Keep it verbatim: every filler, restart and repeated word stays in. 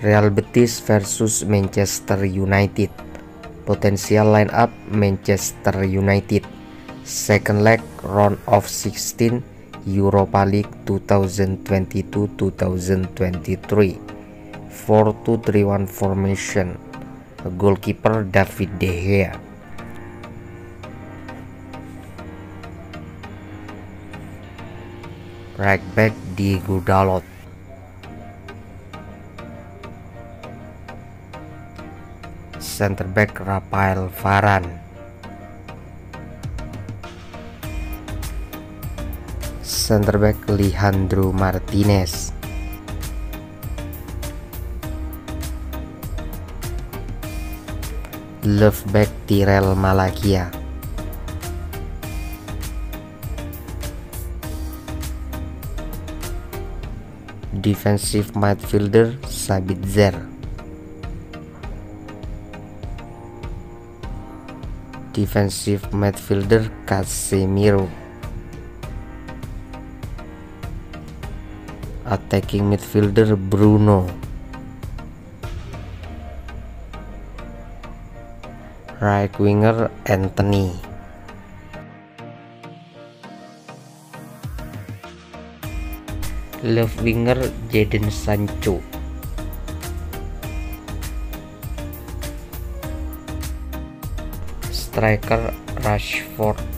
Real Betis versus Manchester United. Potential lineup Manchester United. Second leg round of sixteen Europa League twenty twenty-two twenty twenty-three. four two three one formation. Goalkeeper David De Gea. Right back Diego Dalot. Center back Rafael Varane. Center back Lisandro Martinez. Left back Tyrell Malacia. Defensive midfielder Sabitzer. Defensive midfielder Casemiro. Attacking midfielder Bruno. Right winger Anthony. Left winger Jadon Sancho. Striker Rashford.